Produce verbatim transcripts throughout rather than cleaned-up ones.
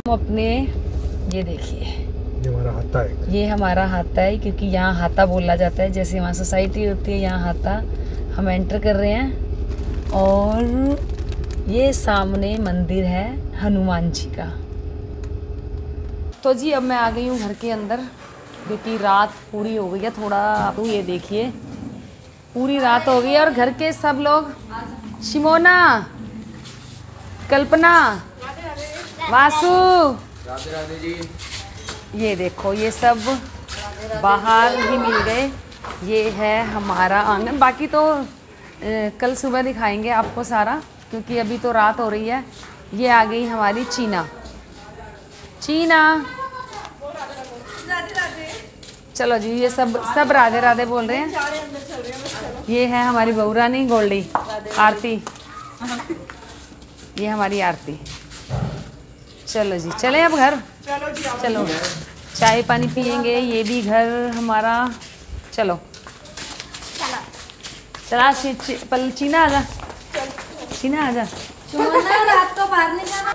हम अपने ये देखिए, ये हमारा हाता है, ये हमारा हाता है क्योंकि यहाँ हाता बोला जाता है। जैसे वहाँ सोसाइटी होती है, यहाँ हाता। हम एंटर कर रहे हैं और ये सामने मंदिर है हनुमान जी का। तो जी अब मैं आ गई हूँ घर के अंदर क्योंकि रात पूरी हो गई है। थोड़ा तो ये देखिए पूरी रात हो गई है और घर के सब लोग, शिमोना, कल्पना, वासु, राधे राधे जी, ये देखो ये सब बाहर ही मिल गए। ये है हमारा आंगन। बाकी तो ए, कल सुबह दिखाएंगे आपको सारा क्योंकि अभी तो रात हो रही है। ये आ गई हमारी चीना। चीना चलो जी, ये सब सब राधे राधे बोल रहे हैं। ये है हमारी बहू रानी गोल्डी, आरती। ये हमारी आरती। चलो जी चलें अब घर। चलो चाय पानी पियेंगे। ये भी घर हमारा। चलो चला पल चीना आजा, चीना आजा। रात को बाहर नहीं जाना।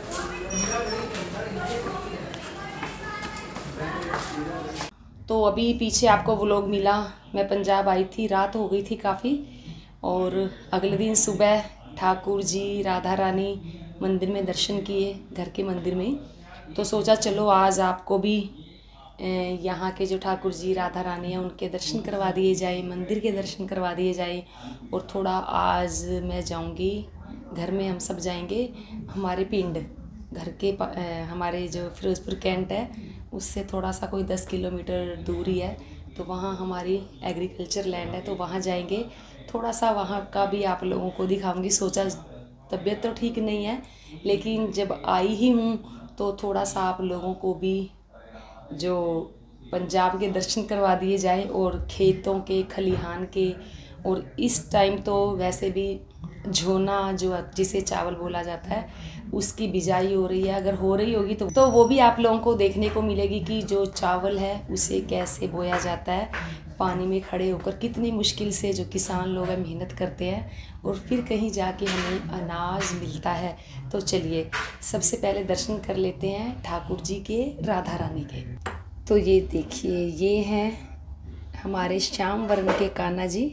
तो अभी पीछे आपको व्लॉग मिला, मैं पंजाब आई थी, रात हो गई थी काफ़ी। और अगले दिन सुबह ठाकुर जी राधा रानी मंदिर में दर्शन किए, घर के मंदिर में। तो सोचा चलो आज आपको भी यहाँ के जो ठाकुर जी राधा रानी हैं उनके दर्शन करवा दिए जाए, मंदिर के दर्शन करवा दिए जाए। और थोड़ा आज मैं जाऊँगी घर में, हम सब जाएंगे हमारे पिंड, घर के हमारे जो फिरोज़पुर कैंट है उससे थोड़ा सा कोई दस किलोमीटर दूरी है। तो वहाँ हमारी एग्रीकल्चर लैंड है, तो वहाँ जाएंगे। थोड़ा सा वहाँ का भी आप लोगों को दिखाऊंगी। सोचा तबीयत तो ठीक नहीं है लेकिन जब आई ही हूँ तो थोड़ा सा आप लोगों को भी जो पंजाब के दर्शन करवा दिए जाए और खेतों के, खलिहान के। और इस टाइम तो वैसे भी झोना जो जिसे चावल बोला जाता है उसकी बिजाई हो रही है। अगर हो रही होगी तो तो वो भी आप लोगों को देखने को मिलेगी कि जो चावल है उसे कैसे बोया जाता है, पानी में खड़े होकर कितनी मुश्किल से जो किसान लोग हैं मेहनत करते हैं और फिर कहीं जाके हमें अनाज मिलता है। तो चलिए सबसे पहले दर्शन कर लेते हैं ठाकुर जी के, राधा रानी के। तो ये देखिए ये हैं हमारे श्याम वर्ण के कान्हा जी।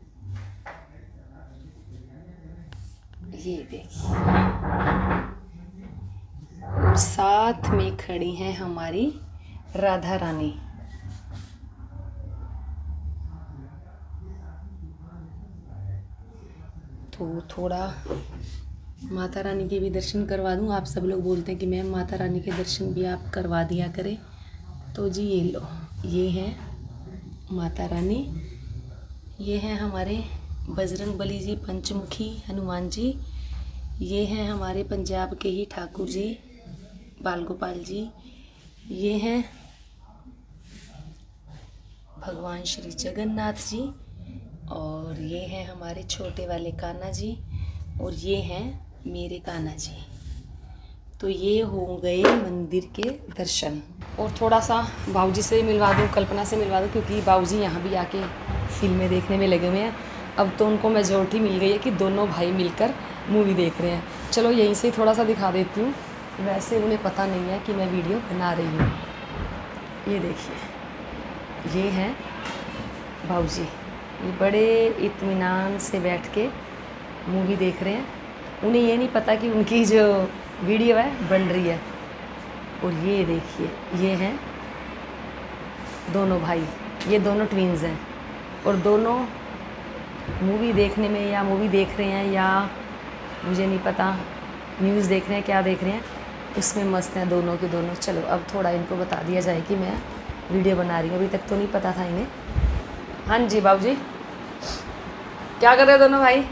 ये देखिए और साथ में खड़ी हैं हमारी राधा रानी। तो थोड़ा माता रानी के भी दर्शन करवा दूं। आप सब लोग बोलते हैं कि मैम माता रानी के दर्शन भी आप करवा दिया करें। तो जी ये लो, ये है माता रानी। ये हैं हमारे बजरंग बली जी, पंचमुखी हनुमान जी। ये हैं हमारे पंजाब के ही ठाकुर जी, बाल गोपाल जी। ये हैं भगवान श्री जगन्नाथ जी। और ये हैं हमारे छोटे वाले कान्हा जी। और ये हैं मेरे कान्हा जी। तो ये हो गए मंदिर के दर्शन। और थोड़ा सा बाबूजी से मिलवा दूँ, कल्पना से मिलवा दूँ क्योंकि बाबूजी यहाँ भी आके फिल्में देखने में लगे हुए हैं। अब तो उनको मेजॉरिटी मिल गई है कि दोनों भाई मिलकर मूवी देख रहे हैं। चलो यहीं से थोड़ा सा दिखा देती हूँ, वैसे उन्हें पता नहीं है कि मैं वीडियो बना रही हूँ। ये देखिए ये हैं बाबूजी, ये बड़े इत्मीनान से बैठ के मूवी देख रहे हैं। उन्हें ये नहीं पता कि उनकी जो वीडियो है बन रही है। और ये देखिए ये हैं दोनों भाई, ये दोनों ट्विन्स हैं और दोनों मूवी देखने में या मूवी देख रहे हैं या मुझे नहीं पता न्यूज़ देख रहे हैं, क्या देख रहे हैं, उसमें मस्त हैं दोनों के दोनों। चलो अब थोड़ा इनको बता दिया जाए कि मैं वीडियो बना रही हूँ, अभी तक तो नहीं पता था इन्हें। हाँ जी बाबूजी, क्या कर रहे हो दोनों भाई?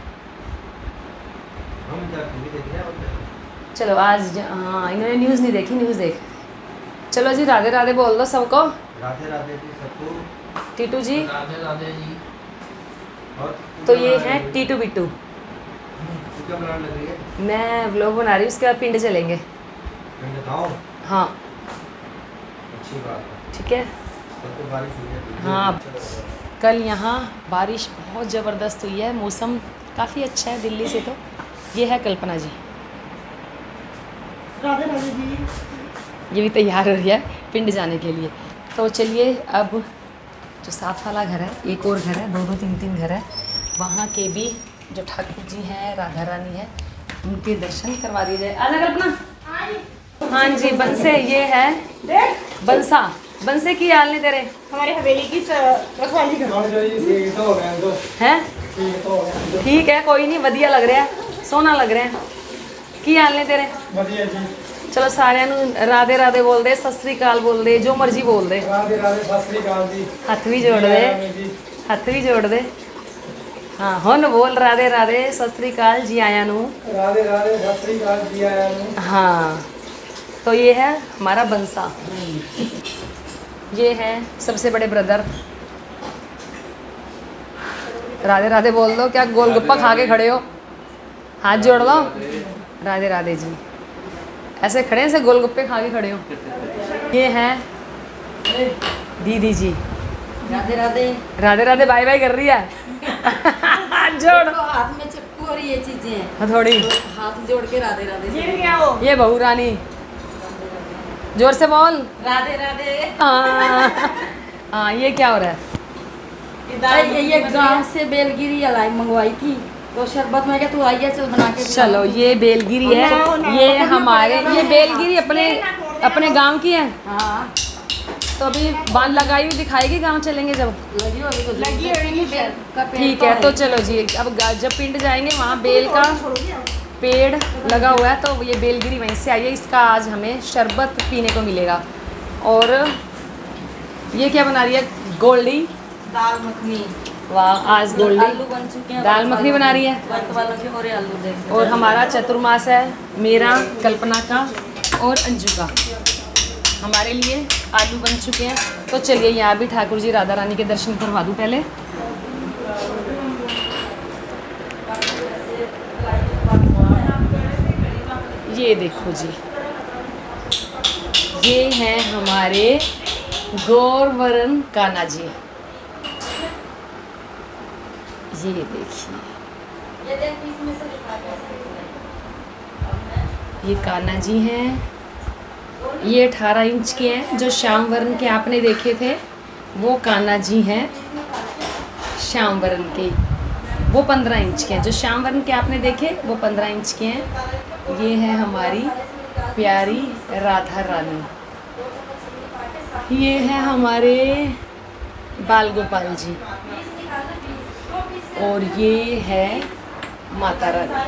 चलो आज हाँ इन्होंने न्यूज़ नहीं देखी, न्यूज़ देख। चलो जी राधे राधे बोल दो सबको। राधे राधे जी सबको। टीटू जी, राधे राधे जी। और तो ये हैं टीटू बिट्टू। क्या बनाने लग रही है? मैं व्लॉग बना रही हूँ, उसके बाद पिंड चलेंगे। पिंड खाओ? हाँ अच्छी बात है। ठीक है। तो बारिश हुई है? हाँ कल यहाँ बारिश बहुत ज़बरदस्त हुई है, मौसम काफ़ी अच्छा है दिल्ली से। तो ये है कल्पना जी। राधे राधे जी। ये भी तैयार हो रही है पिंड जाने के लिए। तो चलिए अब जो साथ वाला घर है, एक और घर है, दो दो तीन तीन घर है, वहाँ के भी जो ठाकुर जी हैं, राधा रानी है, उनके दर्शन करवा दिए जाए। अलग अपना हाँ जी बंसे, ये है बंसा। बंसे की हाल नहीं तेरे? हमारी हवेली की रखवाली है ठीक है, कोई नहीं, वधिया लग रहा है, सोना लग रहा है। की हाल ने तेरे? चलो सारे राधे राधे बोल दे, सत श्री अकाल बोल दे, जो मर्जी बोल दे। राधे राधे सत श्री अकाल जी। हथ भी जोड़ दे, हथ भी जोड़ दे। हाँ हुन बोल राधे राधे सत श्री अकाल जी आया नू। राधे राधे सत श्री अकाल जी आया नू। हाँ तो ये है हमारा बंसा, ये है सबसे बड़े ब्रदर। राधे राधे बोल दो, क्या गोलगप्पा खा के खड़े हो? हाथ जोड़ दो। राधे राधे जी, ऐसे खड़े हैं, ऐसे गोलगप्पे खा के खड़े हो। ये हैं दीदी जी, राधे राधे। राधे राधे बाय बाय कर रही है। जोड़ हाथ में चक्कू और ये चीजें हैं, हथौड़ी, हाथ जोड़ के राधे राधे से। ये बहू रानी, जोर से बोल राधे राधे। हाँ हाँ, ये क्या हो रहा है? ये, ये गांव से बेलगिरी अलाई मंगवाई थी, तो शरबत में क्या तू आइए चल बना के। चलो ये बेलगिरी है, ये हमारे, ये बेलगिरी अपने अपने गांव की है। हाँ तो अभी बांध लगाई हुई दिखाएगी, गांव चलेंगे जब। लगी होगी तो लगी होगी। ठीक है तो चलो जी, अब गा- जब पिंड जाएंगे वहाँ बेल का पेड़ लगा हुआ है, तो ये बेलगिरी वहीं से आई है। इसका आज हमें शरबत पीने को मिलेगा। और ये क्या बना रही है गोल्डी? दाल मखनी। वाह, आज गोल्डी आलू बन चुके हैं, दाल मखनी बना रही है। व्रत वालों के और ये आलू देख। और हमारा चतुर्मास है, मेरा, कल्पना का और अंजू का। हमारे लिए आलू बन चुके हैं। तो चलिए यहाँ भी ठाकुर जी राधा रानी के दर्शन करवा दूँ पहले। ये देखो जी, ये हैं हमारे गौरवरण कान्हा जी। ये देखिए, ये कान्हा जी हैं। ये अठारह इंच के हैं। जो श्याम वर्ण के आपने देखे थे वो कान्हा जी हैं श्याम वर्ण के, वो पंद्रह इंच के हैं। जो श्याम वर्ण के आपने देखे वो पंद्रह इंच के हैं। ये है हमारी प्यारी राधा रानी। ये है हमारे बाल गोपाल जी। और ये है माता रानी।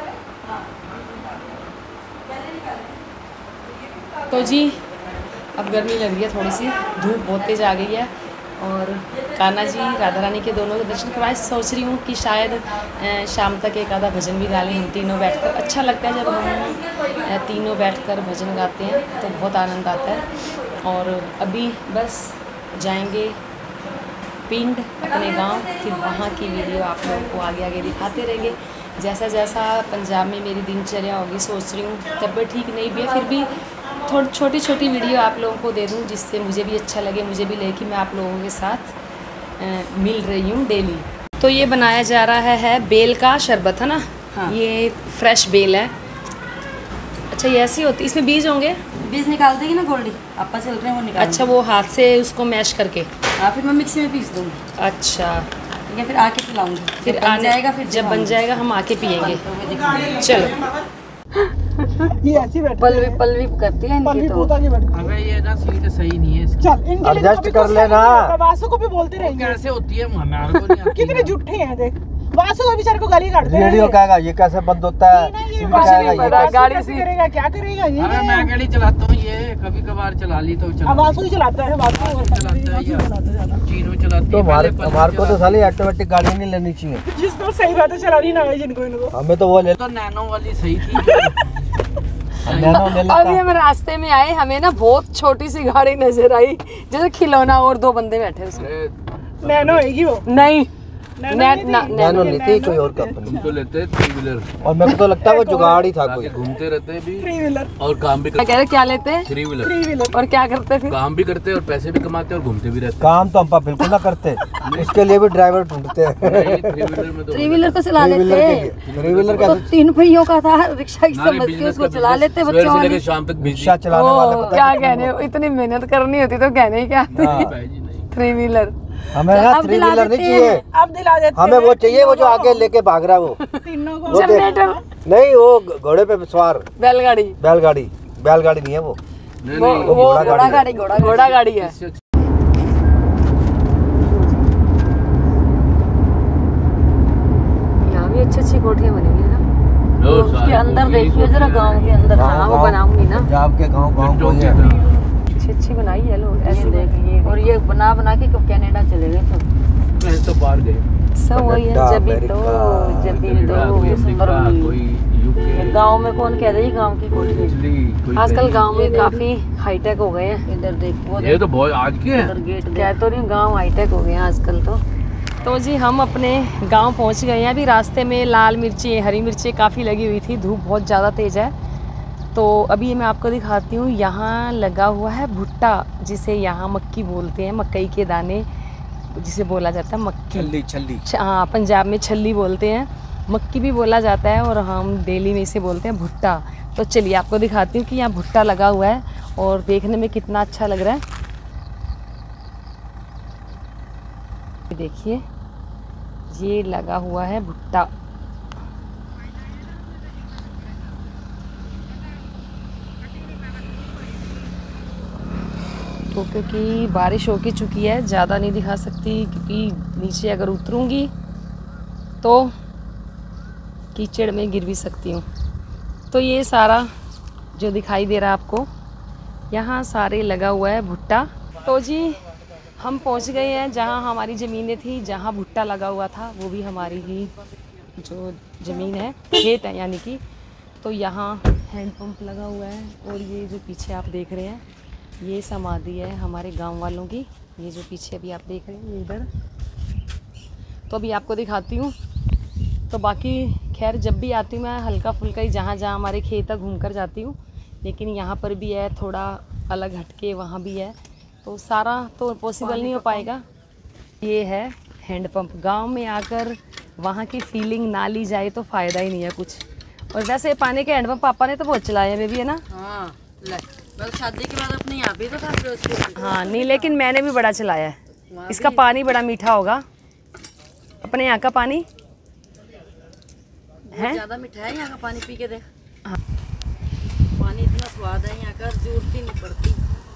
तो जी अब गर्मी लग रही है थोड़ी सी, धूप बहुत तेज आ गई है। और कान्हा जी राधा रानी के दोनों के दर्शन करवाए। सोच रही हूँ कि शायद अ, शाम तक एक आधा भजन भी गा लें हम तीनों बैठकर। अच्छा लगता है जब हम अ, तीनों बैठकर भजन गाते हैं तो बहुत आनंद आता है। और अभी बस जाएंगे पिंड अपने गांव, फिर वहाँ की वीडियो आप लोगों को आगे आगे दिखाते रहेंगे। जैसा जैसा पंजाब में मेरी दिनचर्या होगी, सोच रही हूँ तबीयत ठीक नहीं भी है, फिर भी थोड़ी छोटी छोटी वीडियो आप लोगों को दे दूँ जिससे मुझे भी अच्छा लगे, मुझे भी लगे कि मैं आप लोगों के साथ आ, मिल रही हूँ डेली। तो ये बनाया जा रहा है, है बेल का शरबत है ना। हाँ। ये फ्रेश बेल है। अच्छा ये ऐसी होती, इसमें बीज होंगे? बीज निकाल देगी ना गोल्डी, आपा चल रहे हैं वो निकाल। अच्छा वो हाथ से उसको मैश करके। हाँ फिर मैं मिक्सी में पीस दूँगी। अच्छा ठीक है, फिर आके पिलाऊंगी। फिर जब बन आने जाएगा, फिर जब बन जाएगा हम आके पियेंगे। दिखाऊंगी। चलो ये ऐसी बैठी पलवी पलवी करती है इनकी तो। अबे ये ना सीट सही नहीं है इसकी। चल इनके लिए Adjust कभी कर गुस्सा लेना। नहीं होगा, वासु को भी बोलते रहेंगे कैसे होती है हमारे को नहीं आती कितने ना। झूठे हैं। देख वासु को बेचारे को गाली काटते रेडियो रहेंगे। कहेगा ये कैसे बंद होता है, नहीं, ये सीट वासु कहेगा नहीं ये पता, कैसे- गाड़ी कैसे से- करेगा, क्या करेगा ये अरे मैं गाड़ी चलाता हूँ, ये कभी कभार चला ली तो चला अब वासु ही चलाता है। वासु चलाता है वासु यार। चलाता है ज्यादा। चीनू चलाती तो है, हमारे पहले पल्लू हमारे को तो चलाती साली ऑटोमेटिक गाड़ी नहीं लेनी चाहिए। जिसको सही बात है चलानी ना है जिनको इनको। हमें तो वो ले है। तो नैनो वाली सही थी। नैनो ले अभी लेता। हम रास्ते में आए, हमें ना बहुत छोटी सी गाड़ी नजर आई, जैसे खिलौना और दो बंदे बैठे उसमें। अरे नैनो होगी वो। नहीं नेट ना नैनो नहीं थी, कोई और कंपनी। तो लेते हैं थ्री व्हीलर और मेरे को तो लगता है वो जुगाड़ ही था कोई। घूमते रहते हैं भी थ्री व्हीलर और काम भी क्या करते कह रहे क्या लेते हैं? थ्री व्हीलर थ्री व्हीलर और क्या करते फिर? काम भी करते हैं और पैसे भी कमाते हैं और घूमते भी रहते काम तो हम बिल्कुल ना करते, इसके लिए भी ड्राइवर ढूंढते हैं। हैं। थ्री व्हीलर में तो थ्री व्हीलर तो चला थ्री लेते व्हीलर हैं। के थ्री व्हीलर तो कैसे तीन पहियों का था, रिक्शा की हमारे समझ के business उसको का चला business लेते सुबह बच्चों से वाले। लेकर शाम तक बिजी। रिक्शा चलाने वाले ओ, पता क्या है कहने हो, इतनी मेहनत करनी होती तो कहने ही क्या? थ्री व्हीलर हमें ना अब थ्री दिला व्हीलर नहीं देते चाहिए, अब दिला देते हमें हैं वो चाहिए वो जो आगे लेके भाग रहा है वो। तीनों को। वो देख- जनरेटर, नहीं वो घोड़े पे सवार, बैलगाड़ी, बैलगाड़ी, बैलगाड़ी नहीं है वो। नहीं वो नहीं वो घोड़ा घोड़ा गाड़ी गाड़ी घोड़ा घोड़ा गाड़ी है। इससे यहाँ भी अच्छी अच्छी कोठियाँ बनी हुई है ना। लो उसके सारे अंदर कोठी, देखिए जरा गांव के अंदर। गाँव- हाँ, वो गाँव- बनाऊंगी ना। पंजाब के गाँव गाँव पिंडों कोई के है। गाँव। अच्छी अच्छी बनाई है लोग, ऐसे ऐसे देखिए, और ये बना बना के कब कनाडा चले गए सब। मैं तो बाहर गए सब वही है। कनाडा, जब भी तो अमेरिका, जब भी कनाडा, तो कोई सुंदर अमेरिका, हुई। कोई यूके, गांव में कौन कह रही गांव की कोठी। इटली, कोई आजकल पेरिस। गांव में काफी हाईटेक हो गए हैं। इधर देख वो ये तो बहुत आज के इधर हैं। गेट कह तो रही हूँ गाँव हाईटेक हो गए हैं आजकल तो। तो जी हम अपने गांव पहुंच गए हैं। अभी रास्ते में लाल मिर्ची, हरी मिर्ची काफ़ी लगी हुई थी, धूप बहुत ज़्यादा तेज़ है। तो अभी मैं आपको दिखाती हूँ, यहाँ लगा हुआ है भुट्टा, जिसे यहाँ मक्की बोलते हैं, मकई के दाने जिसे बोला जाता है मक्की। छल्ली छल्ली छ- हाँ, पंजाब में छल्ली बोलते हैं, मक्की भी बोला जाता है और हम दिल्ली में इसे बोलते हैं भुट्टा। तो चलिए आपको दिखाती हूँ कि यहाँ भुट्टा लगा हुआ है और देखने में कितना अच्छा लग रहा है। देखिए ये लगा हुआ है भुट्टा। तो क्योंकि बारिश हो की चुकी है, ज़्यादा नहीं दिखा सकती क्योंकि नीचे अगर उतरूँगी तो कीचड़ में गिर भी सकती हूँ। तो ये सारा जो दिखाई दे रहा है आपको, यहाँ सारे लगा हुआ है भुट्टा। तो जी हम पहुँच गए हैं जहाँ हमारी ज़मीनें थी, जहाँ भुट्टा लगा हुआ था वो भी हमारी ही जो ज़मीन है, खेत है यानी कि। तो यहाँ हैंडपम्प लगा हुआ है और ये जो पीछे आप देख रहे हैं ये समाधि है हमारे गांव वालों की। ये जो पीछे अभी आप देख रहे हैं ये इधर। तो अभी आपको दिखाती हूँ। तो बाकी खैर जब भी आती हूँ मैं हल्का फुल्का ही जहाँ जहाँ हमारे खेत घूम कर जाती हूँ, लेकिन यहाँ पर भी है, थोड़ा अलग हटके वहाँ भी है, तो सारा तो पॉसिबल नहीं हो पाएगा। ये है हैंडपम्प। गांव में आकर वहाँ की फीलिंग ना ली जाए तो फ़ायदा ही नहीं है कुछ। और वैसे पानी के हैंडपम्प पापा ने तो बहुत चलाए हैं बेबी, है ना? हाँ ले, बस शादी के बाद अपने यहाँ पे तो था फिर उसके हाँ नहीं, लेकिन मैंने भी बड़ा चलाया है। इसका पानी बड़ा मीठा होगा, अपने यहाँ का पानी है ज्यादा मीठा है यहाँ का पानी, पी के देख। हाँ। पानी इतना स्वाद है यहाँ का, जरूरत ही नहीं पड़ती।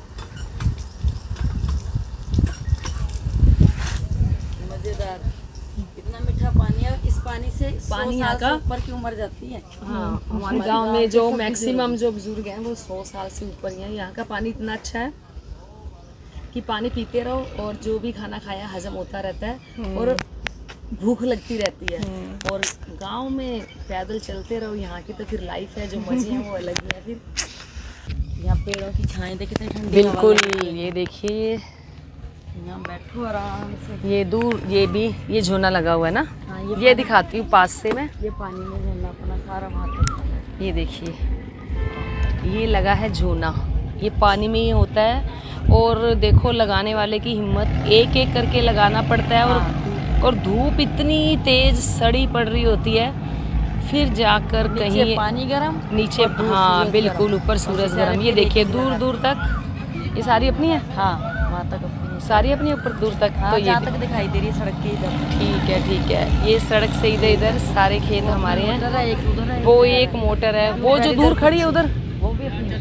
मजेदार, इतना मीठा पानी है। इस पानी से पानी सौ यहाँ साल का- से ऊपर की उम्र जाती है। हाँ, हमारे गांव में जो मैक्सिमम जो बुजुर्ग हैं वो सौ साल से ऊपर ही हैं। यहाँ का पानी इतना अच्छा है कि पानी पीते रहो और जो भी खाना खाया हजम होता रहता है और भूख लगती रहती है। और गांव में पैदल चलते रहो, यहाँ की तो फिर लाइफ है, जो मजे हैं वो अलग ही है फिर। यहाँ पेड़ों की छाएं देख कितनी ठंडी हवा बिल्कुल, लगती है। ये देखिए यहाँ बैठो आराम से। ये दूर ये भी ये झोना लगा हुआ है ना, हाँ, ये ये पानी- दिखाती हूँ पास से मैं। ये पानी में झरना अपना सारा वहाँ तक। ये देखिए ये लगा है झोना, ये पानी में ही होता है। और देखो लगाने वाले की हिम्मत, एक एक करके लगाना पड़ता है। और और धूप इतनी तेज सड़ी पड़ रही होती है, फिर जाकर नीचे कहीं पानी गरम, नीचे, और दूर हाँ सूरज बिल्कुल गरम। ऊपर सूरज और गर्म। ये फिर देखिए एक दूर लगा- दूर तक ये सारी अपनी है, हाँ वहाँ तक अपनी। सारी अपनी ऊपर दूर तक। हाँ तो ये जहाँ तक दिखाई दे रही है सड़क के इधर। ठीक है ठीक है, ये सड़क से इधर इधर सारे खेत हमारे हैं। उधर है, एक उधर है, वो इधर है। एक मोटर है, वो जो दूर खड़ी है उधर, वो भी अपनी।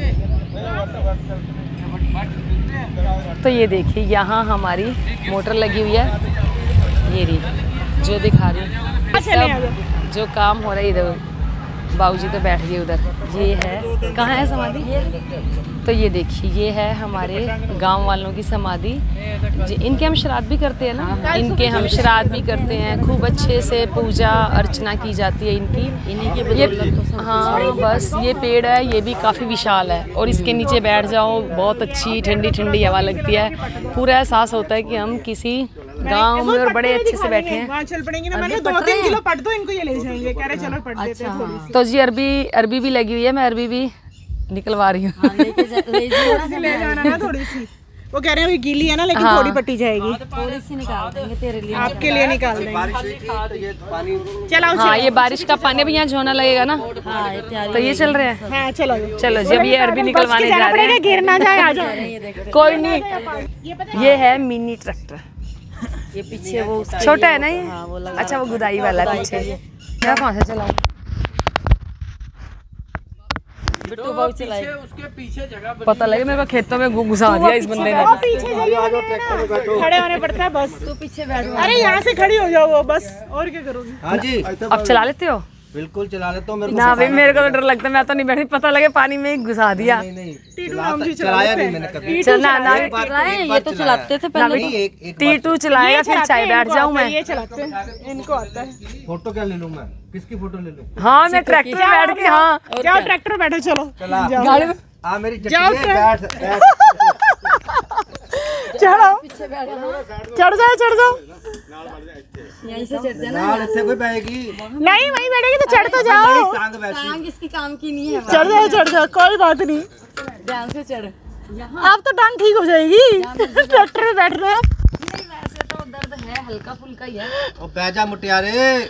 तो ये देखिए यहाँ हमारी मोटर लगी हुई है। ये रही जो दिखा रही हूँ। सब जो काम हो रहा है इधर, बाबूजी तो बैठ गए उधर। ये है, कहाँ है समाधि? तो ये देखिए ये है हमारे गांव वालों की समाधि। जी, इनके हम श्राद्ध भी करते हैं ना, इनके हम श्राद्ध भी करते हैं। खूब अच्छे से पूजा अर्चना की जाती है इनकी। इन्हीं की ये बदौलत तो सब हाँ बस ये पेड़ है, ये भी काफ़ी विशाल है और इसके नीचे बैठ जाओ बहुत अच्छी ठंडी ठंडी हवा लगती है। पूरा एहसास होता है कि हम किसी गांव में और बड़े अच्छे से बैठे हैं। वहाँ चल पड़ेंगे ना, मैंने दो तीन किलो पट दो इनको, ये ले जाएंगे। कह रहे चलो पट देते हैं थोड़ी सी। तो जी अरबी अरबी भी लगी हुई है, मैं अरबी भी निकलवा रही हूँ। ले जाना ना थोड़ी सी, वो कह रहे हैं गीली है ना, लेकिन थोड़ी पट्टी जाएगी। थोड़ी सी निकाल देंगे तेरे लिए, आपके लिए निकाल देंगे। बारिश हुई थी तो ये पानी चलाओ हाँ ये बारिश का पानी भी यहाँ झोना लगेगा ना, हाँ ये तैयारी तो ये चल रहे हैं। हाँ चलो चलो जब ये अरबी निकलवाने जा रहे हैं, गिर ना जाए, आ जाओ। कोई नहीं। ये है मिनी ट्रैक्टर, ये पीछे वो छोटा है ना ये। अच्छा वो गुदाई वाला है पीछे। मैं कौन सा चलाऊं? बिट्टू बहुत चलाएगा। उसके पीछे जगह बनी पता लगे मेरे को खेतों में घु- घुसा दिया इस बंदे ने। पीछे जाइए, खड़े होने पड़ता है बस। तू पीछे बैठ। अरे यहाँ से खड़ी हो जाओ वो बस, और क्या करोगी? हाँ जी अब चला लेते हो? बिल्कुल चला लेता हूँ। मेरे को ना भाई मेरे को तो डर लगता है, मैं तो नहीं बैठी, पता लगे पानी में ही घुसा दिया। नहीं नहीं टीटू नाम जी चलाया नहीं मैंने कभी। चलना ना एक बार- चलाए, एक ये बार तो चलाया। चलाते थे पहले। नहीं, एक एक टी टू चलाएगा फिर चाहे बैठ जाऊं मैं। ये चलाते हैं, इनको आता है। फोटो क्या ले लूँ मैं? किसकी फोटो ले लूँ? हाँ मैं ट्रैक्टर में बैठ के, हाँ जाओ ट्रैक्टर बैठो, चलो चला गाड़ी में हाँ मेरी जाओ चट्टी है, बैठ बैठ। चढ़ो, चढ़ जाओ चढ़ जाओ। यहीं से चढ़ जाना। यार इससे कोई बैठेगी नहीं वहीं बैठेगी तो चढ़ तो जाओ। टांग वैसी। टांग इसकी काम की नहीं है। चढ़ जाओ चढ़ जाओ, कोई बात नहीं। ध्यान से चढ़। आप तो टांग ठीक हो जाएगी ट्रैक्टर में बैठ रहे हैं। वैसे तो दर्द है, हल्का फुल्का ही है। ओ बैजा मुटियारे।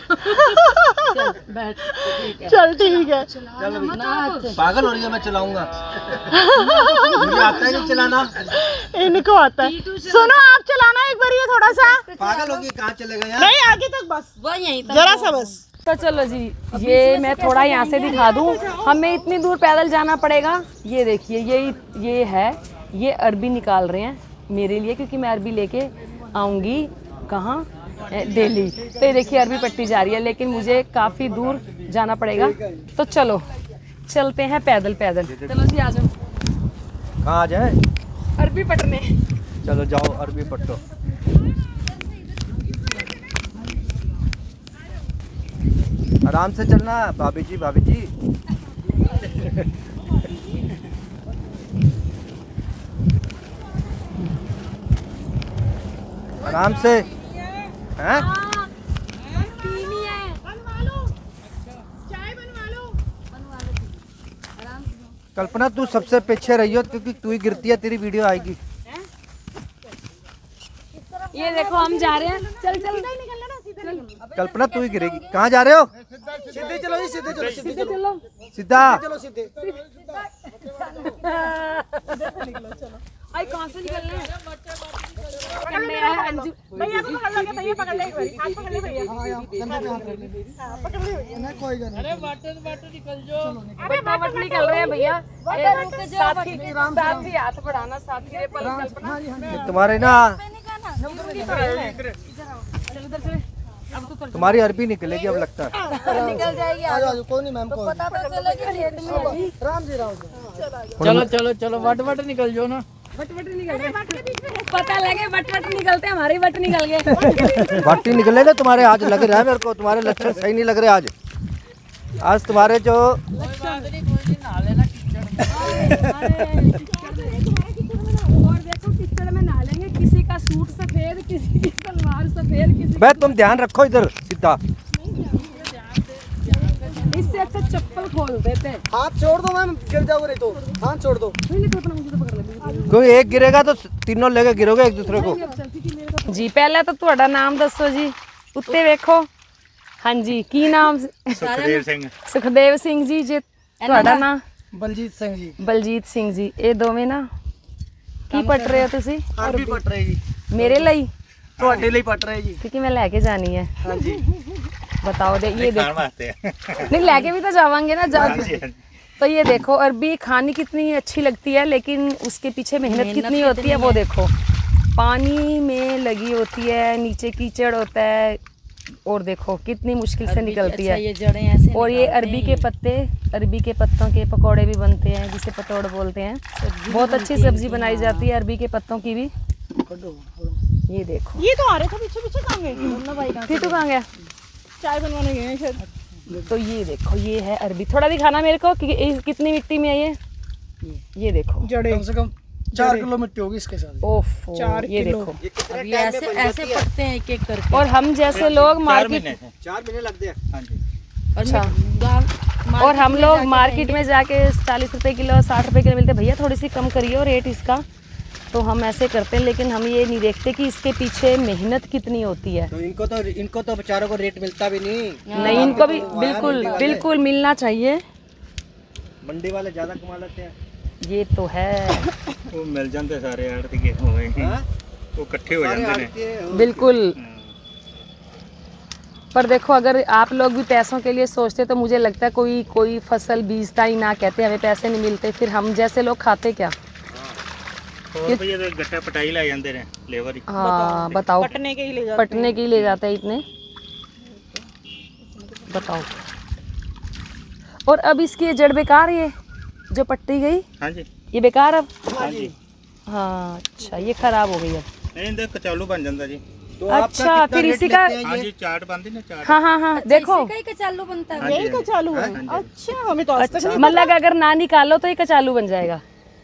बैठ। चल ठीक है। पागल हो रही है, मैं चलाऊंगा। मुझे आता ही नहीं चलाना। इनको आता है। सुनो आप चलाना एक बार ये थोड़ा सा। पागल होगी, कहाँ चलेगा यार? नहीं आगे तक बस, वो यहीं तक। जरा सा बस। तो चलो जी ये मैं थोड़ा यहाँ से दिखा दूँ, हमें इतनी दूर पैदल जाना पड़ेगा। ये देखिए ये ये है, ये अरबी निकाल रहे हैं मेरे लिए, क्योंकि मैं अरबी लेके आऊँगी कहाँ, दिल्ली। तो ये देखिए अरबी पट्टी जा रही है, लेकिन मुझे काफ़ी दूर जाना पड़ेगा। तो चलो चलते हैं पैदल पैदल। चलो जी आ जाओ कहाँ आ जाए? अरबी पटने। चलो जाओ अरबी पट्टो। आराम से चलना भाभी जी, भाभी जी। आराम से हैं? कल्पना तू सबसे पीछे रही हो, क्योंकि तू ही गिरती है, तेरी वीडियो आएगी। ये देखो हम जा रहे हैं, चल चल कल्पना तू ही गिरेगी। कहाँ जा रहे हो? सीधे चलो जी, सीधे चलो, सीधे चलो। सीधा। चलो सीधे। आई कहाँ से निकलना है? पकड़ने आया है अंजू। भैया को पकड़ लोगे, भैया पकड़ ले एक बारी, हाथ पकड़ ले भैया। हाँ, पकड़ ले भैया। नहीं कोई गल नहीं। अरे वाटर वाटर निकल जाओ। अरे बट निकल रहे हैं भैया। साथी साथी हाथ बढ़ाना, साथी रे पल कल्पना। ये तुम्हारे ना तुम्हारी अरबी निकलेगी अब लगता है। निकल जाएगी। आ जाओ, कोई नहीं मैम, कोई पता तो चला कि खेत में है। राम जी राम जी। चलो चलो चलो वाटर वाटर निकल जाओ ना। बट बट निकल रहे, पता लगे बट बट निकलते, हमारे बट निकल गए। बाटी निकलेगा तुम्हारे, आज लग रहा है मेरे को तुम्हारे लक्षण सही नहीं लग रहे आज। आज तुम्हारे जो और देखो कीचड़ में नहा लेंगे, किसी का सूट सफेद, किसी की सलवार सफेद, किसी भाई तुम ध्यान रखो इधर सीधा। इससे अच्छा चप्पल खोल देते। हाथ छोड़ दो मैम, गिर जाओगे नहीं तो हाथ छोड़ दो। कोई एक गिरेगा तो तीनों लेके गिरोगे एक दूसरे को। जी पहले तो ਤੁਹਾਡਾ ਨਾਮ ਦੱਸੋ ਜੀ, ਉੱਤੇ ਵੇਖੋ। ਹਾਂਜੀ ਕੀ ਨਾਮ? ਸੁਖਦੇਵ ਸਿੰਘ। ਸੁਖਦੇਵ ਸਿੰਘ ਜੀ, ਜੇ ਤੁਹਾਡਾ ਨਾਮ? बलजीत सिंह जी। ਬਲਜੀਤ ਸਿੰਘ ਜੀ। ਇਹ ਦੋਵੇਂ ਨਾ ਕੀ ਪਟ ਰਹੇ ਹੋ ਤੁਸੀਂ? अरबी पट रहे जी। ਮੇਰੇ ਲਈ? ਤੁਹਾਡੇ ਲਈ पट रहे जी। क्योंकि मैं लेके जानी है। हाँ जी। बताओ दे ये देखो। नहीं लेके भी तो जावांगे ना जा। तो ये देखो अरबी खानी कितनी अच्छी लगती है, लेकिन उसके पीछे मेहनत कितनी होती है वो देखो। पानी में लगी होती है, नीचे कीचड़ होता है, और देखो कितनी मुश्किल से निकलती है। ये जड़ें ऐसे और ये अरबी के पत्ते, अरबी के पत्तों के पकौड़े भी बनते हैं, जिसे पतौड़ बोलते हैं। बहुत अच्छी सब्जी बनाई जाती है अरबी के पत्तों की भी। ये देखो ये तो आ रहे थे पीछे पीछे, कहाँ गए? फिर तो कहाँ गया? चाय बनवाने गए हैं शायद। तो ये देखो ये है अरबी। थोड़ा दिखाना मेरे को कि ये कितनी मिट्टी में है ये। ये देखो जड़े कम से कम चार किलो मिट्टी होगी इसके साथ। ओफो, ये देखो अब ये ऐसे ऐसे पकते हैं एक एक करके। और हम जैसे लोग मार्केट चार महीने लगते हैं। हाँ जी। अच्छा, और हम लोग मार्केट में जाके चालीस रुपए किलो साठ रुपए किलो मिलते, भैया थोड़ी सी कम करिए रेट इसका, तो हम ऐसे करते हैं। लेकिन हम ये नहीं देखते कि इसके पीछे मेहनत कितनी होती है। तो इनको तो इनको तो बेचारों को रेट मिलता भी नहीं। नहीं, इनको भी बिल्कुल बिल्कुल मिलना चाहिए। मंडी वाले ज्यादा कमा लेते हैं। ये तो है। वो मिल जाते सारे आड़ती के होए वो इकट्ठे हो जाते हैं बिल्कुल। पर देखो, अगर आप लोग भी पैसों के लिए सोचते तो मुझे लगता है कोई कोई फसल बीजता ही ना, कहते हमें पैसे नहीं मिलते, फिर हम जैसे लोग खाते क्या। और भैया तो गट्टा पटाई ला जाते हैं लेबर। हाँ बताओ, पटने के ही ले जाते पटने के ही ले जाते हैं इतने, बताओ। और अब इसकी जड़ बेकार, ये जो पट्टी गई, हाँ जी, ये बेकार अब। हाँ जी, हाँ अच्छा, ये खराब हो गई अब। नहीं देख कचालू बन जाता जी। तो अच्छा, फिर इसी का, हाँ जी, चाट बनती ना चाट। हाँ हाँ हाँ, देखो इसी का ही कचालू बनता है। यही कचालू है। अच्छा, हमें तो आज तक अच्छा, मतलब अगर ना निकालो तो ये कचालू बन जाएगा।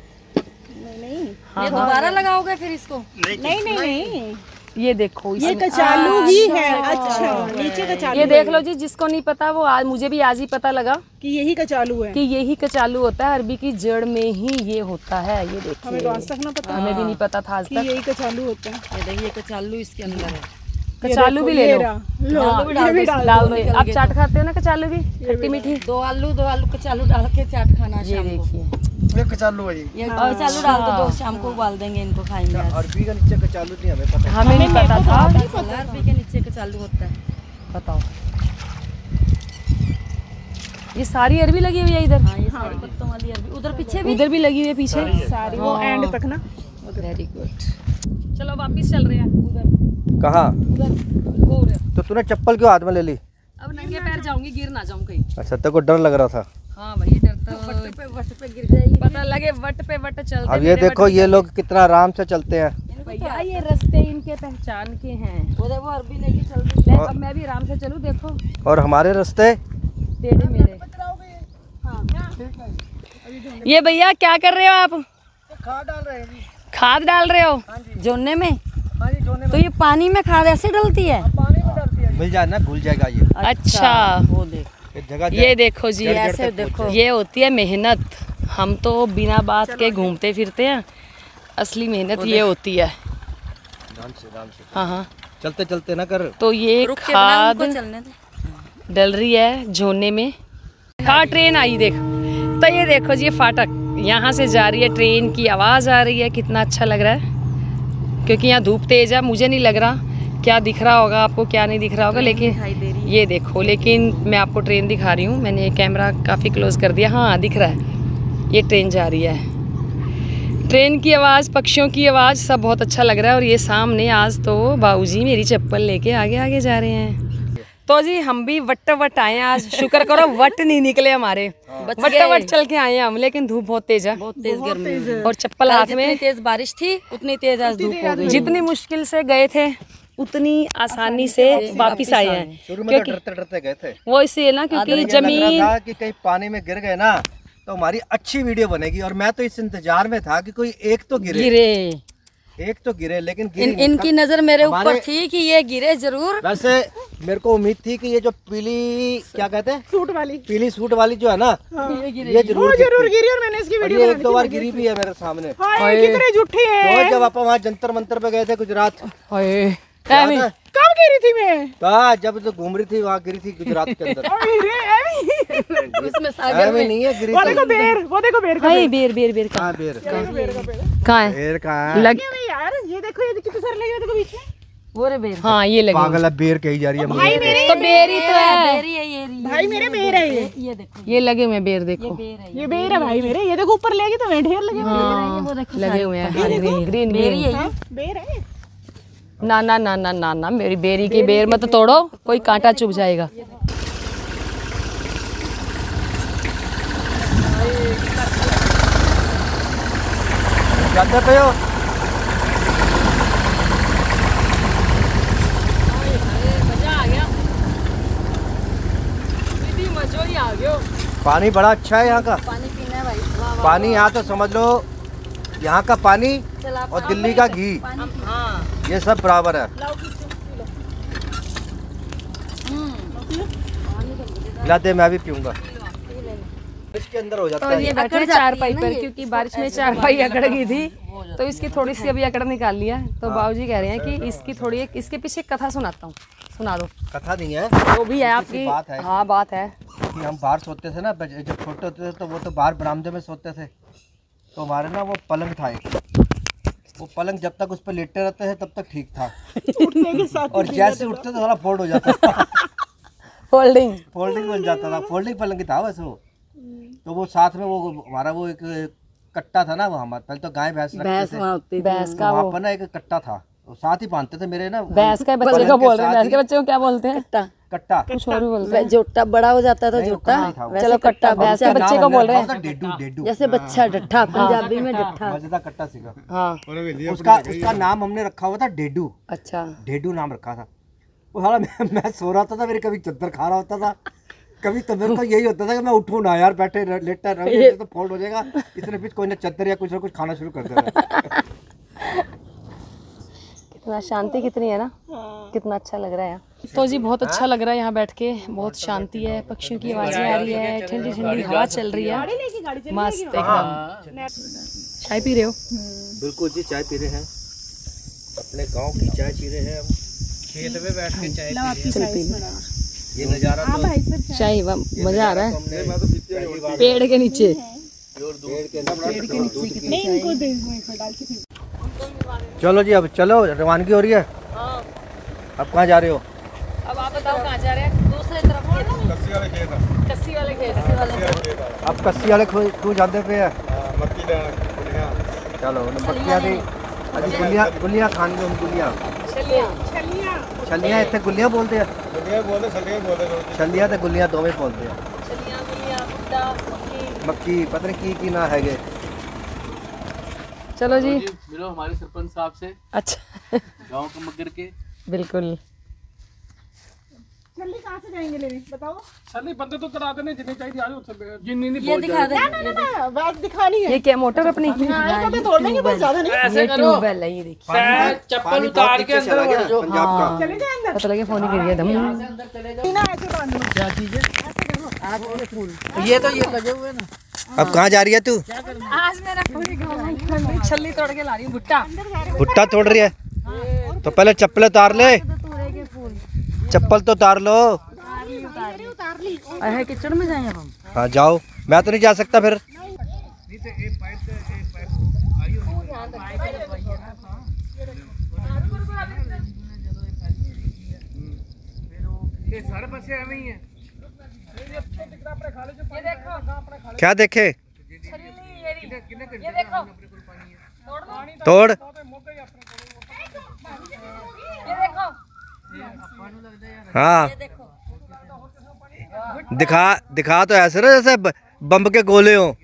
ये दोबारा लगाओगे फिर इसको? नहीं नहीं नहीं, ये देखो, ये कचालू ही है। अच्छा, नीचे कचालू। ये देख लो जी, जिसको नहीं पता वो आज, मुझे भी आज ही पता लगा कि यही कचालू है, कि यही कचालू होता है। अरबी की जड़ में ही ये होता है। ये देखिए, हमें तो आज तक ना पता, हमें भी नहीं पता था आज कि तक। यही कचालू होता है। ये देखिए कचालू इसके अंदर है। कचालू भी ले लो, लो, हाँ, भी डाल डाल दो, दो, डाल दो। आप चाट खाते हो ना कचालू की, खट्टी मीठी। दो आलू दो आलू कचालू डाल के चाट खाना ये शाम को। देखिए, ये कचालू है ये। ये कचालू डाल दो, दो शाम को उबाल देंगे, इनको खाएंगे आज। अरबी का नीचे कचालू नहीं हमें पता। हमें नहीं पता था। अरबी के नीचे कचालू होता है। बताओ, ये सारी अरबी लगी हुई है इधर। हाँ, ये सारी पत्तों वाली अरबी उधर पीछे भी। इधर भी लगी हुई है पीछे सारी वो एंड तक ना। Very good. चलो वापिस चल रहे हैं उधर। कहाँ? उधर वो उधर। तो तूने चप्पल क्यों हाथ में ले ली? अब नंगे पैर जाऊंगी, गिर ना जाऊं कहीं। अच्छा, तेरे को डर लग रहा था। हाँ भाई, डर तो वट पे वट पे गिर जाएगी। पता लगे वट पे वट चलते। अब ये देखो, ये लोग कितना आराम से चलते हैं। भैया ये रास्ते इनके पहचान के हैं। वो देखो अरबी लेके चल रही है। अब मैं भी आराम से चलूं, देखो और हमारे रास्ते टेढ़े मेढ़े। ये भैया क्या कर रहे हो आप? खाद डाल रहे हैं। खाद डाल रहे हो जोने में? हाँ जी, जोने तो ये पानी में खाद ऐसे डलती है? पानी में डालती है। मिल जाए ना, घुल जाएगा ये। अच्छा, वो देख, एक जगह ये देखो जी, जड़ जड़ ऐसे तक देखो। ये होती है मेहनत। हम तो बिना बात के घूमते फिरते हैं, असली मेहनत ये होती है। आराम से, आराम से। हाँ हाँ, चलते चलते ना कर। तो ये रुक के बना, खाद उनको चलने दे। डल रही है झोने में। हाँ, ट्रेन आई देख। तो ये देखो जी, ये फाटक यहाँ से जा रही है, ट्रेन की आवाज़ आ रही है। कितना अच्छा लग रहा है, क्योंकि यहाँ धूप तेज है। मुझे नहीं लग रहा क्या दिख रहा होगा आपको, क्या नहीं दिख रहा होगा, लेकिन ये देखो। लेकिन मैं आपको ट्रेन दिखा रही हूँ, मैंने कैमरा काफ़ी क्लोज कर दिया। हाँ दिख रहा है, ये ट्रेन जा रही है। ट्रेन की आवाज़, पक्षियों की आवाज़, सब बहुत अच्छा लग रहा है। और ये सामने आज तो बाबूजी मेरी चप्पल लेके आगे आगे जा रहे हैं। तो जी हम भी वट वट आए हैं आज। शुक्र करो वट नहीं निकले हमारे, वट वट चल के आए हैं हम। लेकिन धूप बहुत तेज है, बहुत तेज गर्मी और चप्पल हाथ में। जितनी तेज बारिश थी उतनी तेज आज धूप हो गई। जितनी मुश्किल से गए थे उतनी आसानी से वापिस आए हैं। शुरू में तो डरते डरते गए थे। वो इसलिए ना, क्योंकि लग रहा जमीन था कि कहीं पानी में गिर गए ना तो हमारी अच्छी वीडियो बनेगी। और मैं तो इस इंतजार में था कि कोई एक तो गिरे, गिरे एक तो गिरे, लेकिन गिरी इन, नहीं। इनकी नजर मेरे ऊपर हमारे- थी कि ये गिरे जरूर। वैसे मेरे को उम्मीद थी कि ये जो पीली क्या कहते हैं, सूट वाली, पीली सूट वाली जो है ना, ये जरूर वो जरूर गिरती। गिरी। और मैंने इसकी और वीडियो ये बनानी एक दो थी, बार लगी गिरी थी। भी है मेरे सामने। हाय, कितने झूठे हैं। तो जब आप वहाँ जंतर मंतर पे गए थे गुजरात, हाय, याद है? कब गिरी थी मैं? हाँ, जब तो घूम रही थी वहाँ गिरी थी गुजरात के अंदर। अरे, एवी। उसमें सागर ऐਵੇਂ में नहीं है, गिरी वो थी। देखो बेर, वो देखो बेर का हाय, बेर बेर बेर कहाँ बेर? बेर का पेड़। कहाँ है? बेर कहाँ है? लग, अरे यार, ये देखो, ये कितने सारे लगे हुए देखो बीच में। वो रे बेर। हाँ ये लगे। पागल है, बेर कही जा रही है मुझे। तो बेर ही तो है, बेरी है ये। भाई मेरे बेर है ये। ये देखो ये लगे हुए हैं बेर, देखो बेर है ये बेर है भाई मेरे। ये देखो ऊपर लेगी तो मैं ढेर लगे हुए हैं। हाँ, वो देखो लगे हुए हैं। Green green berry green. है ये। बेर है। ना ना ना ना ना ना, मेरी बेरी की बेर मत तोड़ो, कोई कांटा चुभ जाएगा। जाते पे हो? मजा आ गया, दीदी मजो ही आ गयो। पानी बड़ा अच्छा है यहाँ का। पानी पीना है भाई। वाह वाह। पानी यहाँ तो समझ लो यहाँ का पानी और दिल्ली का घी ये सब बराबर है। ला दे, मैं भी पीऊंगा। इसके अंदर हो जाता तो है। ये बैठे चारपाई पर क्योंकि बारिश में चारपाई अकड़ गई थी तो इसकी थोड़ी सी अभी अकड़ निकाल लिया। तो बाबूजी कह रहे हैं कि इसकी थोड़ी एक इसके पीछे एक कथा सुनाता हूँ, सुना दो। कथा नहीं है, वो भी है आपकी बात है। हाँ बात है कि हम बाहर सोते थे ना, जब छोटे होते थे तो वो तो बाहर बरामदे में सोते थे। तो हमारे ना वो पलंग था एक, वो पलंग जब तक उस पर लेटे रहते थे तब तक ठीक था और जैसे उठते तो थोड़ा फोल्ड हो जाता था। फोल्डिंग फोल्डिंग बन जाता था, फोल्डिंग पलंग ही था वैसे वो। तो वो साथ में वो हमारा वो एक कट्टा था ना, वो हमारे पहले तो गाय भैंस रखते थे, भैंस का वहाँ पर ना एक कट्टा था, वो साथ ही बांधते थे मेरे ना। भैंस का बच्चे को बोल रहे हैं, भैंस के बच्चे को क्या बोलते हैं? कट्टा। कट्टा कुछ और भी बोलते हैं। जोटा बड़ा हो जाता है तो जोटा, चलो कट्टा, भैंस के बच्चे को बोल रहे हैं। डेडू डेडू जैसे बच्चा डट्ठा, पंजाबी में डट्ठा। मजेदार कट्टा सीखा। हाँ उसका उसका नाम हमने रखा हुआ था डेडू। अच्छा, डेडू नाम रखा था। वो साला मैं, मैं सो रहा था, मेरे कभी चद्दर खा रहा होता था, कभी तो मेरे को यही होता था कि मैं उठूँ ना यार, बैठे लेटा रहे तो फोल्ड हो जाएगा, इसने फिर कोई ना चद्दर या कुछ ना कुछ खाना शुरू कर देगा। कितना शांति कितनी है ना, कितना अच्छा लग रहा है। तो जी बहुत अच्छा लग रहा है यहाँ बैठ के, बहुत शांति है, पक्षियों की आवाजें आ रही है, ठंडी ठंडी हवा चल रही है, मस्त एकदम। चाय पी रहे हो? बिल्कुल जी, चाय पी रहे हैं, अपने गांव की चाय पी रहे हैं हम, खेत में बैठ के चाय पी रहे हैं। ये नज़ारा तो चाय मजा आ रहा है पेड़ के नीचे। चलो जी, अब चलो, रवानगी हो रही है। अब कहाँ जा रहे हो? अब आप बताओ कहाँ जा रहे हैं? दूसरे तरफ कस्सी वाले खेत, कस्सी वाले खेत। अब कस्सी वाले क्यों जाते पे है? मक्की लेना। चलो मक्कियाँ दी, अभी गुलिया गुलिया खान के, गुलिया छलियाँ इतने गुलिया बोलते हैं, छलिया तो गुलिया दोवें बोलते हैं। मक्की पता नहीं की की ना है गे। चलो जी मिलो हमारे सरपंच साहब से। अच्छा गांव के मगर के। बिल्कुल। छल्ली कहाँ से जाएंगे लेने बताओ? छल्ली बंदे तो करा देने जिन्हें चाहिए आ जाओ, जिन्हें नहीं ये दिखा दे, ना ना ना बैग दिखानी है। ये क्या मोटर अपनी? हाँ, तो तोड़ लेंगे बस, ज्यादा नहीं। ये ट्यूबवेल है, ये देखिए। चप्पल उतार के अंदर बढ़ जाओ। पंजाब का चले जाए अंदर। पता लगे फोन ही गिर गया दम। ना ऐसे बांध लो। क्या चीज है? ये तो ये लगे हुए ना। अब कहाँ जा रही है तू? आज मेरा पूरी गाँव छल्ली तोड़ के ला रही हूँ, भुट्टा भुट्टा तोड़ रही है, तो पहले चप्पल उतार ले, चप्पल तो उतार लो। अरे किचड़ में जाएंगे हम। हाँ जाओ, मैं तो नहीं जा सकता फिर। क्या देखे? तोड़। हाँ दिखा दिखा तो ऐसे ना जैसे बम के गोले हो।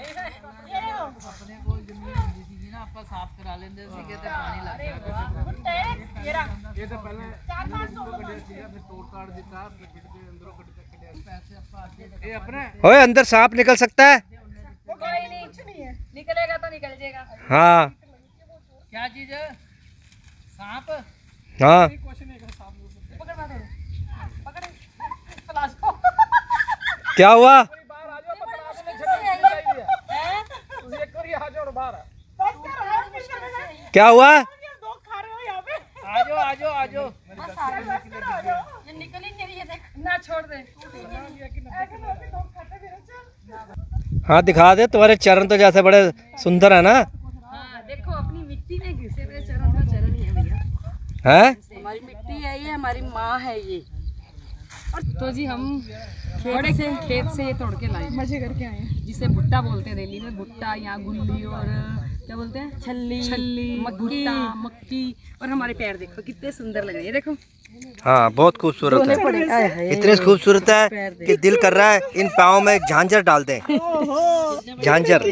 ओए अंदर सांप निकल सकता है। कोई नहीं, निकलेगा तो निकल जाएगा। हाँ क्या चीज है? सांप? हाँ क्या हुआ? क्या हुआ? आजो आजो आजो। निकल ही नहीं है, ना छोड़ दे। हाँ दिखा दे, तुम्हारे चरण तो जैसे बड़े सुंदर है ना। हाँ देखो, अपनी मिट्टी में घिसे हुए चरण तो चरण ही है भैया। हैं? हमारी मिट्टी है ये, हमारी माँ है ये। तो जी हम खेत से खेत से ये तोड़ के लाए, मजे करके आए हैं। जिसे भुट्टा बोलते हैं दिल्ली में। भुट्टा, यहाँ गुल्ली और क्या बोलते हैं, छल्ली, छल्ली, मक्की। भुट्टा, मक्की। और हमारे पैर देखो कितने सुंदर लग रहे हैं, देखो। हाँ बहुत खूबसूरत है, इतने खूबसूरत है कि दिल कर रहा है इन पाँव में झांझर डाल दें। झांझर।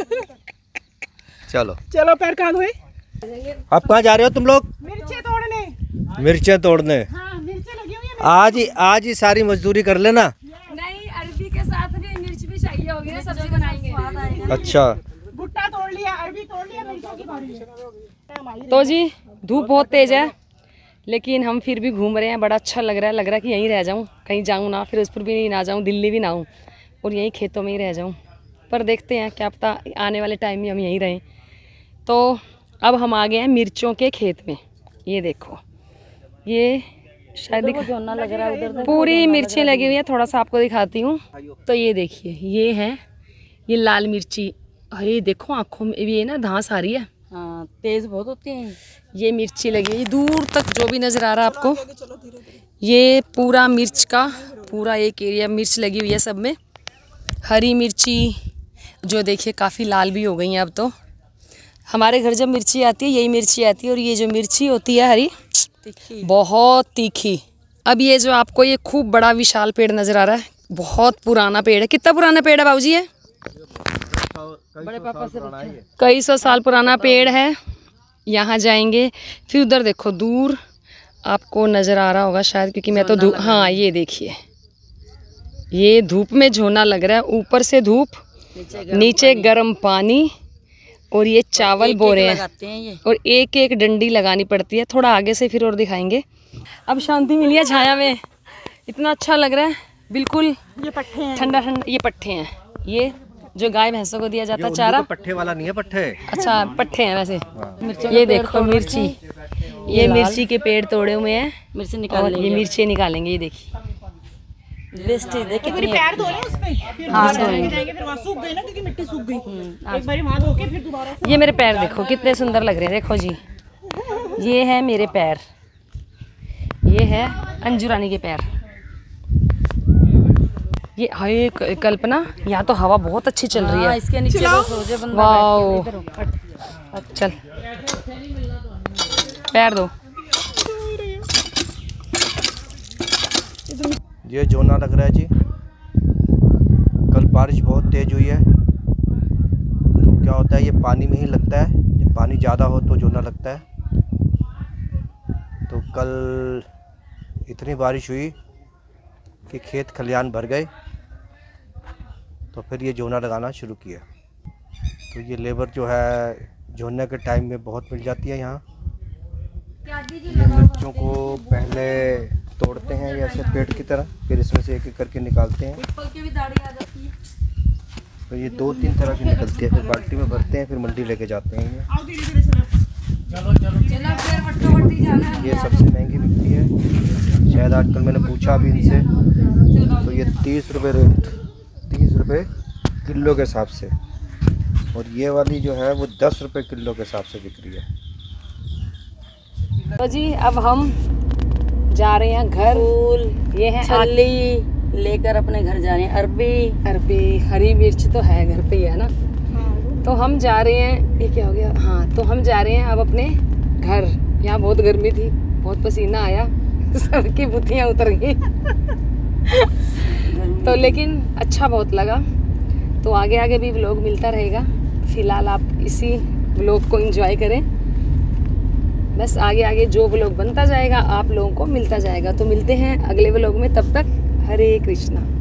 चलो चलो पैर कहाँ धोए? अब कहाँ जा रहे हो तुम लोग? मिर्चे तोड़ने। मिर्चें तोड़ने। हाँ मिर्चे लगी हुई है। आज ही आज ही सारी मजदूरी कर लेना। नहीं, अरबी के साथ भी मिर्च भी चाहिए होगी ना, सब्जी बनाएंगे। अच्छा भुट्टा तोड़ लिया, अरबी तोड़ तो जी धूप बहुत तेज है, लेकिन हम फिर भी घूम रहे हैं। बड़ा अच्छा लग रहा है, लग रहा है कि यहीं रह जाऊं, कहीं जाऊं ना, फिरोजपुर भी ना जाऊं, दिल्ली भी ना आऊं, और यहीं खेतों में ही रह जाऊं। पर देखते हैं, क्या पता आने वाले टाइम में हम यहीं रहें। तो अब हम आ गए हैं मिर्चों के खेत में। ये देखो, ये शायद जोना लग रहा है उधर, पूरी मिर्चें लगी हुई है। थोड़ा सा आपको दिखाती हूँ। तो ये देखिए, ये है ये लाल मिर्ची। ये देखो आँखों में ये ना घास आ रही है। हाँ, तेज बहुत होती हैं। ये मिर्ची लगी है, ये दूर तक जो भी नज़र आ रहा है आपको, ये पूरा मिर्च का पूरा एक एरिया मिर्च लगी हुई है सब में। हरी मिर्ची जो देखिए काफ़ी लाल भी हो गई हैं अब तो। हमारे घर जब मिर्ची आती है यही मिर्ची आती है, और ये जो मिर्ची होती है हरी, तीखी, बहुत तीखी। अब ये जो आपको ये खूब बड़ा विशाल पेड़ नज़र आ रहा है, बहुत पुराना पेड़ है। कितना पुराना पेड़ है बाबूजी? है बड़े पापा से कई सौ साल पुराना पेड़ है। यहाँ जाएंगे, फिर उधर देखो दूर आपको नज़र आ रहा होगा शायद, क्योंकि मैं तो धूप, हाँ ये देखिए, ये धूप में झोना लग रहा है। ऊपर से धूप, नीचे गर्म पानी, और ये चावल बो रहे हैं, ये। और एक एक डंडी लगानी पड़ती है। थोड़ा आगे से फिर और दिखाएंगे। अब शांति मिली है छाया में, इतना अच्छा लग रहा है, बिल्कुल ये पट्टे हैं, ठंडा ठंडा। ये पट्टे हैं, ये जो गाय भैंसों को दिया जाता है चारा। पट्टे वाला नहीं है, पट्टे। अच्छा पट्टे हैं वैसे। ये देखो मिर्ची, ये मिर्ची के पेड़ तोड़े हुए हैं, मिर्ची और निकाल ये मिर्ची निकालेंगे। ये देखिए वेस्टेज देख कितनी है। पैर धो रहे हैं उसमें, फिर हाँ, हाँ, धोएंगे। जाएंगे, फिर वहाँ सूख गई ना, क्योंकि मिट्टी सूख गई। एक बार वहाँ धो के फिर दोबारा से। ये मेरे पैर देखो कितने सुंदर लग रहे हैं। देखो जी, ये है मेरे पैर, ये है अंजू रानी के पैर। ये हाय कल्पना, यहाँ तो हवा बहुत अच्छी चल रही हाँ, है। इसके नीचे बस हो जाए बंदा वाओ, बैठ के। इधर हो। चल पैर दो। ये जोना लग रहा है जी। कल बारिश बहुत तेज हुई है, तो क्या होता है ये पानी में ही लगता है। जब पानी ज़्यादा हो तो जोना लगता है। तो कल इतनी बारिश हुई कि खेत खलियान भर गए, तो फिर ये जोना लगाना शुरू किया। तो ये लेबर जो है जोने के टाइम में बहुत मिल जाती है यहाँ। ये मिर्चों को पहले तोड़ते हैं ऐसे पेड़ की तरह, फिर इसमें से एक एक करके निकालते हैं। तो ये दो तीन तरह की निकलती है, फिर बाल्टी में भरते हैं, फिर मंडी लेके जाते हैं। ये सबसे महंगी बिकती है शायद आजकल, मैंने पूछा अभी इनसे, तो ये तीस रुपये रेट, तीस रुपये किलो के हिसाब से, और ये वाली जो है वो दस रुपये किलो के हिसाब से बिक रही है। तो जी अब हम जा रहे हैं घर। फूल, ये है छल्ली लेकर अपने घर जा रहे हैं। अरबी अरबी, हरी मिर्च तो है घर पे ही है ना। तो हम जा रहे हैं, ये क्या हो गया, हाँ तो हम जा रहे हैं अब अपने घर। यहाँ बहुत गर्मी थी, बहुत पसीना आया, सबकी बुद्धियाँ उतर गई। तो लेकिन अच्छा बहुत लगा। तो आगे आगे भी व्लॉग मिलता रहेगा। फिलहाल आप इसी व्लॉग को एंजॉय करें, बस आगे आगे जो व्लॉग बनता जाएगा आप लोगों को मिलता जाएगा। तो मिलते हैं अगले व्लॉग में, तब तक हरे कृष्णा।